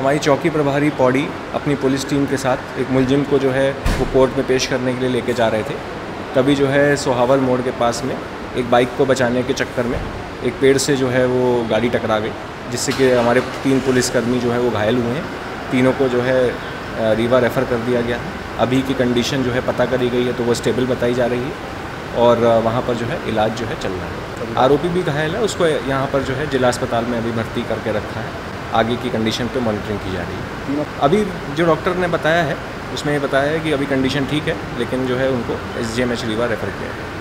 हमारी चौकी प्रभारी पौड़ी अपनी पुलिस टीम के साथ एक मुलजिम को जो है वो कोर्ट में पेश करने के लिए लेके जा रहे थे। तभी जो है सोहावल मोड़ के पास में एक बाइक को बचाने के चक्कर में एक पेड़ से जो है वो गाड़ी टकरा गई, जिससे कि हमारे 3 पुलिसकर्मी जो है वो घायल हुए हैं। तीनों को जो है रीवा रेफ़र कर दिया गया है। अभी की कंडीशन जो है पता करी गई है तो वो स्टेबल बताई जा रही है और वहाँ पर जो है इलाज जो है चल रहा है। आरोपी भी घायल है, उसको यहाँ पर जो है जिला अस्पताल में अभी भर्ती करके रखा है। आगे की कंडीशन पे मॉनिटरिंग की जा रही है। अभी जो डॉक्टर ने बताया है उसमें ये बताया है कि अभी कंडीशन ठीक है, लेकिन जो है उनको SGMH रीवा रेफ़र किया है।